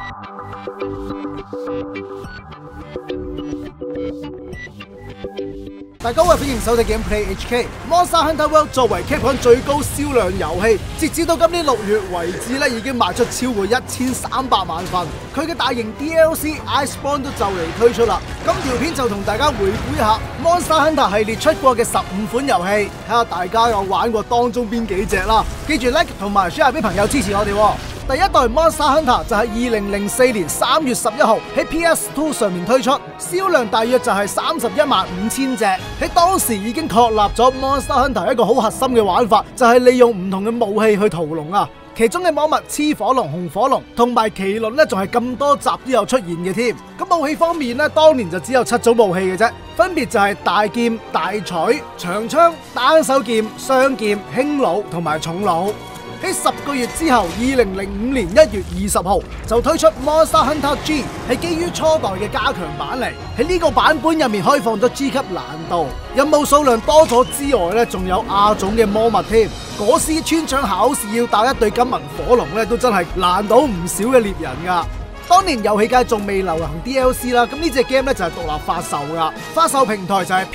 大家好，歡迎收睇 Gameplay HK。Monster Hunter World 作為 Capcom 最高銷量遊戲，截止到今年6月為止咧，已經賣出超過1300萬份。佢嘅大型 DLC Iceborne 都就嚟推出啦。今條片就同大家回顧一下 Monster Hunter 系列出過嘅15款遊戲，睇下大家有玩過當中邊幾隻啦。記住 like 同埋 share 俾朋友支持我哋。第一代 Monster Hunter 就係2004年3月11號喺 PS2 上面推出，銷量大約就係315000隻。喺當時已經確立咗 Monster Hunter 一個好核心嘅玩法，就係利用唔同嘅武器去屠龍啊。其中嘅魔物雌火龍、紅火龍同埋麒麟咧，仲係咁多集都有出現嘅添。咁武器方面咧，當年就只有7種武器嘅啫，分別就係大劍、大錘、長槍、單手劍、雙劍、輕弩同埋重弩。喺10個月之後，2005年1月20號就推出 Monster Hunter G， 係基於初代嘅加強版嚟。喺呢個版本入面開放咗 G 級難度，任務數量多咗之外咧，仲有亞種嘅魔物添。嗰時穿牆考試要打一對金銀火龍咧，都真係難到唔少嘅獵人噶。當年遊戲界仲未流行 DLC 啦，咁呢隻 game 咧就係獨立發售噶，發售平台就係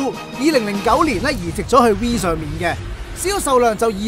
PS2。2009年咧移植咗去 V 上面嘅。銷售量就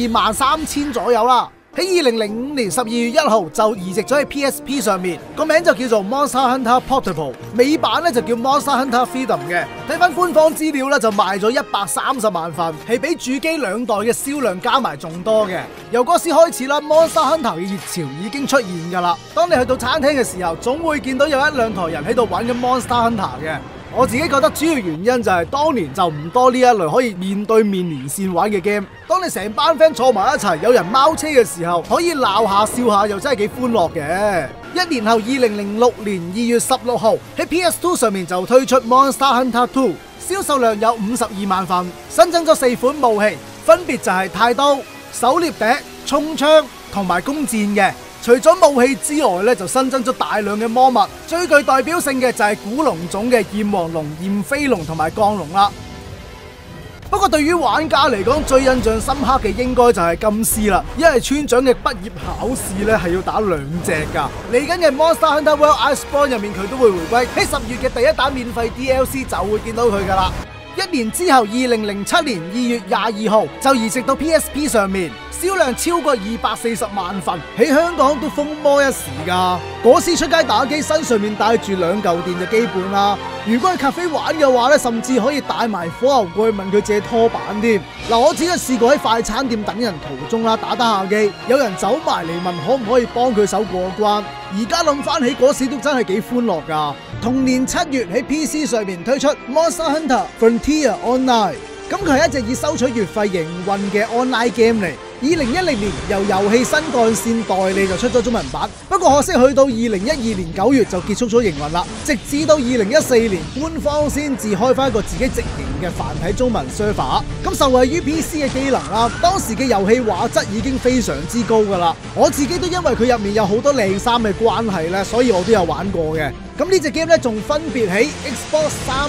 223000左右啦。喺2005年12月1號就移植咗喺 PSP 上面，個名就叫做 Monster Hunter Portable， 美版咧就叫 Monster Hunter Freedom 嘅。睇翻官方資料咧就賣咗130萬份，係比主機2代嘅銷量加埋仲多嘅。由嗰時開始啦 ，Monster Hunter 嘅熱潮已經出現噶啦。當你去到餐廳嘅時候，總會見到有1-2台人喺度玩緊 Monster Hunter 嘅。我自己覺得主要原因就係當年就唔多呢一類可以面對面連線玩嘅 game。當你成班 friend 坐埋一齊，有人貓車嘅時候，可以鬧下笑下，又真係幾歡樂嘅。1年後2006年2月16號喺 PS2 上面就推出 Monster Hunter 2， 銷售量有52萬份，新增咗4款武器，分別就係太刀、狩獵笛、衝槍同埋弓箭嘅。除咗武器之外咧，就新增咗大量嘅魔物，最具代表性嘅就係古龍種嘅炎黃龍、炎飛龍同埋降龍啦。不過對於玩家嚟講，最印象深刻嘅應該就係金絲啦，因為村長嘅畢業考試咧係要打2隻噶。嚟緊嘅 Monster Hunter World Iceborne 入面佢都會回歸，喺10月嘅第一彈免費 DLC 就會見到佢噶啦。1年之後2007年2月22號就移植到 PSP 上面，銷量超過240萬份，喺香港都風魔一時噶。嗰時出街打機，身上面帶住2嚿電就基本啦。如果去咖啡玩嘅話咧，甚至可以帶埋火牛過去問佢借拖板添。嗱，我自己試過喺快餐店等人途中啦，打下機，有人走埋嚟問可唔可以幫佢手過關。而家諗翻起嗰時都真係幾歡樂噶。同年7月喺 PC 上面推出 Monster Hunter Frontier Online， 咁佢係一隻以收取月費營運嘅 online game 嚟。2010年由遊戲新幹線代理就出咗中文版，不過可惜去到2012年9月就結束咗營運啦，直至到2014年官方先至開翻一個自己直營嘅繁體中文 server。咁受惠於 PC 嘅機能啦，當時嘅遊戲畫質已經非常之高噶啦。我自己都因為佢入面有好多靚衫嘅關係咧，所以我都有玩過嘅。咁呢隻 game 咧仲分別喺 Xbox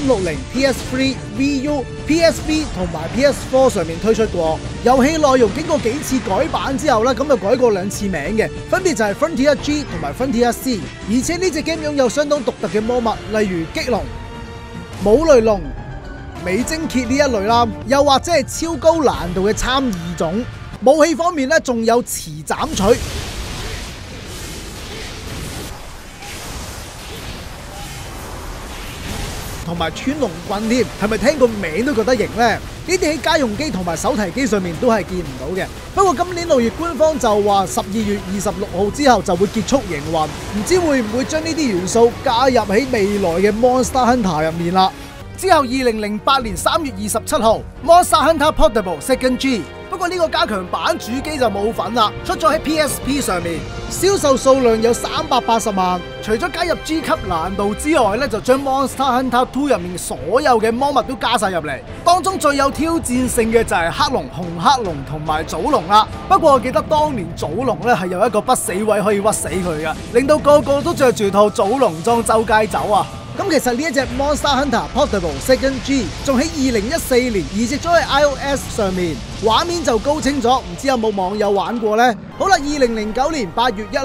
360、PS3、VU、PSP 同埋 PS4 上面推出過。遊戲內容經過幾次改版之後咧，咁就改過2次名嘅，分別就係 Frontier G 同埋 Frontier C。而且呢隻 game 擁有相當獨特嘅魔物，例如激龍、武雷龍、美晶蠍呢一類啦，又或者係超高難度嘅參異種。武器方面咧，仲有磁斬錘。同埋穿龍棍添，係咪聽個名都覺得型呢？呢啲喺家用機同埋手提機上面都係見唔到嘅。不過今年6月官方就話12月26號之後就會結束營運，唔知會唔會將呢啲元素加入喺未來嘅 Monster Hunter 入面啦。之後2008年3月27號 Monster Hunter Portable Second G。不過呢個加強版主機就冇份啦，出咗喺 PSP 上面，銷售數量有380萬。除咗加入 G 級難度之外咧，就將 Monster Hunter 2入面所有嘅魔物都加晒入嚟。當中最有挑戰性嘅就係黑龍、紅黑龍同埋祖龍啦。不過我記得當年祖龍咧係有一個不死位可以屈死佢嘅，令到個個都着住套祖龍裝周街走啊！咁其實呢一隻 Monster Hunter Portable Second G 仲喺2014年移植咗喺 iOS 上面，畫面就高清咗，唔知有冇網友玩過呢？好啦，2009年8月1號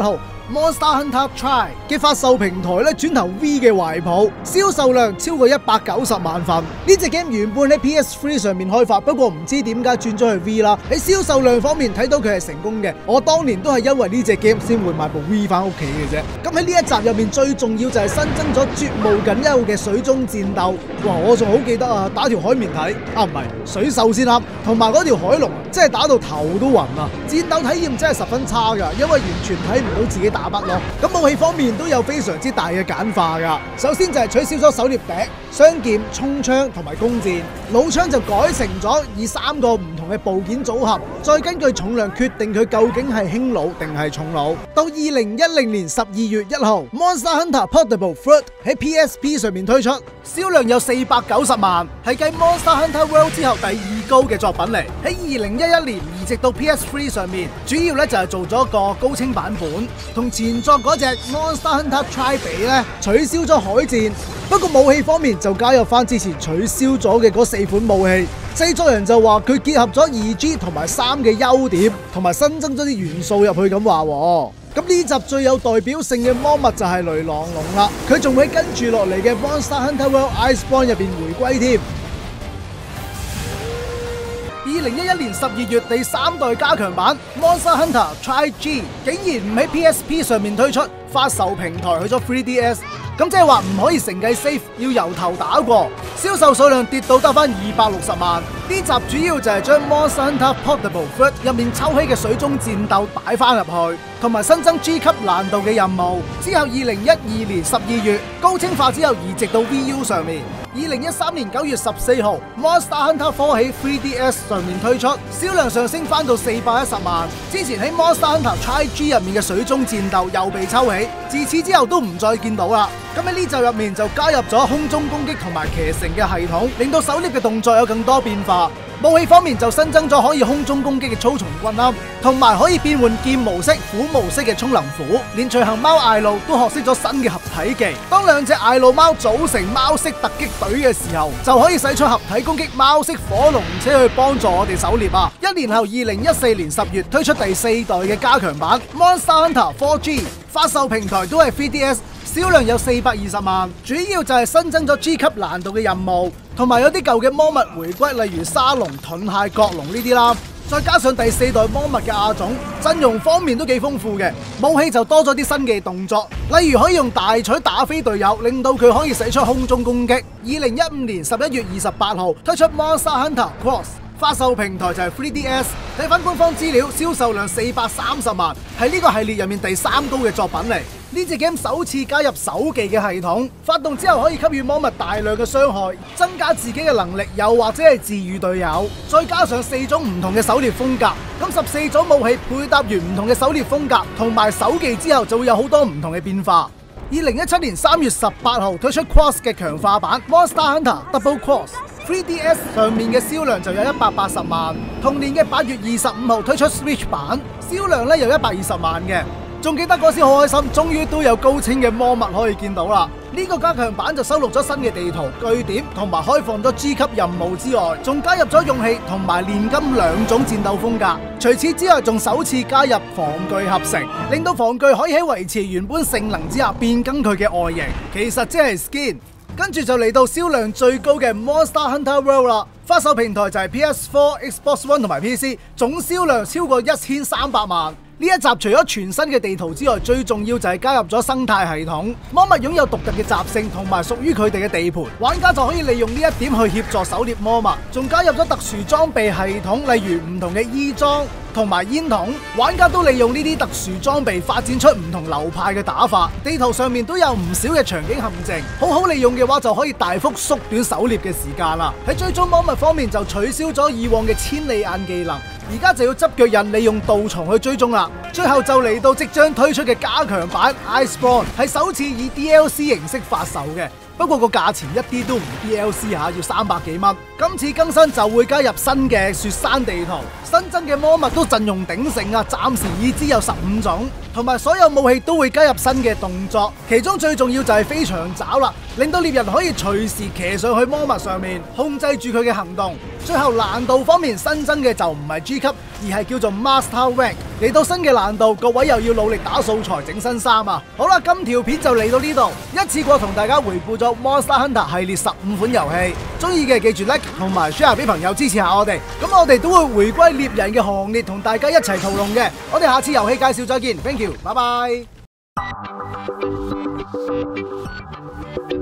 Monster Hunter Tri 嘅發售平台咧轉投 V 嘅懷抱，銷售量超過190萬份。呢隻 game 原本喺 PS3 上面開發，不過唔知點解轉咗去 V 啦。喺銷售量方面睇到佢係成功嘅，我當年都係因為呢隻 game 先會買部 V 翻屋企嘅啫。咁喺呢一集入面最重要就係新增咗絕無僅有嘅水中戰鬥。哇！我仲好記得啊，打條海綿體唔係水獸先啱，同埋嗰條海龍真係打到頭都暈啊！戰鬥體驗真係十分差㗎，因為完全睇唔到自己打筆咯。咁武器方面都有非常之大嘅簡化㗎。首先就係取消咗狩獵笛、雙劍、衝槍同埋弓箭，老槍就改成咗以3個唔同嘅部件組合，再根據重量決定佢究竟係輕弩定係重弩。到2010年12月1號，Monster Hunter Portable Fruit 喺 PSP 上面推出，銷量有490萬，係繼 Monster Hunter World 之後第2高嘅作品嚟。喺2011年移植到 PS3 上面，主要咧就係做咗一個高清版本，同前作嗰隻 Monster Hunter Tri 比咧，取消咗海戰。不過武器方面就加入翻之前取消咗嘅嗰4款武器。製作人就話佢結合咗 2G 同埋3嘅優點，同埋新增咗啲元素入去咁話。咁呢集最有代表性嘅魔物就係雷狼龍啦，佢仲會跟住落嚟嘅 Monster Hunter World Iceborne 入邊回歸添。2011年12月第3代加強版 Monster Hunter Tri G 竟然唔喺 PSP 上面推出，發售平台去咗 3DS。咁即係話唔可以承繼 save， 要由頭打過，銷售數量跌到得翻260萬。呢集主要就係將 Monster Hunter Portable Fruit 入面抽起嘅水中戰鬥擺翻入去，同埋新增 G 級難度嘅任務。之後2012年12月高清化之後移植到 VU 上面。2013年9月14號 Monster Hunter 4喺 3DS 上面推出，銷量上升翻到410萬。之前喺 Monster Hunter Tri G 入面嘅水中戰鬥又被抽起，自此之後都唔再見到啦。咁喺呢集入面就加入咗空中攻擊同埋騎乘嘅系統，令到狩獵嘅動作有更多變化。武器方面就新增咗可以空中攻擊嘅粗蟲棍啦，同埋可以變換劍模式、虎模式嘅衝林虎，連隨行貓艾露都學識咗新嘅合體技。當2隻艾露貓組成貓式突擊隊嘅時候，就可以使出合體攻擊貓式火龍車去幫助我哋狩獵啊！1年後2014年10月推出第4代嘅加強版 Monster Hunter 4G， 發售平台都係 3DS。銷量有420萬，主要就係新增咗 G 級難度嘅任務，同埋有啲舊嘅魔物回歸，例如沙龍、盾蟹、角龍呢啲啦。再加上第4代魔物嘅亞種，陣容方面都幾豐富嘅，武器就多咗啲新嘅動作，例如可以用大錘打飛隊友，令到佢可以使出空中攻擊。2015年11月28號推出 Monster Hunter Cross。發售平台就係 3DS， 睇翻官方資料，銷售量430萬，係呢個系列入面第3高嘅作品嚟。呢隻 game 首次加入手技嘅系統，發動之後可以給予魔物大量嘅傷害，增加自己嘅能力，又或者係治癒隊友。再加上4種唔同嘅狩獵風格，咁14種武器配搭完唔同嘅狩獵風格同埋手技之後，就會有好多唔同嘅變化。2017年3月18號推出 Cross 嘅強化版 Monster Hunter Double Cross。3DS 上面嘅銷量就有180萬，同年嘅8月25號推出 Switch 版，銷量咧有120萬嘅。仲記得嗰時好開心，終於都有高清嘅魔物可以見到啦！呢個加強版就收錄咗新嘅地圖、據點同埋開放咗 G 級任務之外，仲加入咗勇氣同埋煉金2種戰鬥風格。除此之外，仲首次加入防具合成，令到防具可以喺維持原本性能之下變更佢嘅外形，其實即係 skin。跟住就嚟到銷量最高嘅 Monster Hunter World 啦，發售平台就係 PS4、Xbox One 同埋 PC， 總銷量超過1300萬。呢一集除咗全新嘅地圖之外，最重要就係加入咗生態系統。魔物擁有獨特嘅習性同埋屬於佢哋嘅地盤，玩家就可以利用呢一點去協助狩獵魔物。仲加入咗特殊裝備系統，例如唔同嘅衣裝同埋煙筒，玩家都利用呢啲特殊裝備發展出唔同流派嘅打法。地圖上面都有唔少嘅場景陷阱，好好利用嘅話就可以大幅縮短狩獵嘅時間啦。喺追蹤魔物方面就取消咗以往嘅千里眼技能，而家就要執腳印利用杜蟲去追蹤啦。最後就嚟到即將推出嘅加強版 Iceborne， 係首次以 DLC 形式發售嘅，不過個價錢一啲都唔 DLC 下，要300幾蚊。今次更新就會加入新嘅雪山地圖，新增嘅魔物都陣容鼎盛啊，暫時已知有15種。 同埋所有武器都會加入新嘅動作，其中最重要就係飛翔爪啦，令到獵人可以隨時騎上去魔物上面，控制住佢嘅行動。最後難度方面新增嘅就唔係 G 級，而係叫做 Master Rank。嚟到新嘅難度，各位又要努力打素材整新衫啊！好啦，今條片就嚟到呢度，一次過同大家回顧咗 Monster Hunter 系列15款遊戲，中意嘅記住 like 同埋 share 俾朋友支持下我哋。咁我哋都會回歸獵人嘅行列，同大家一齊屠龍嘅。我哋下次遊戲介紹再見 ，Thank you，拜拜。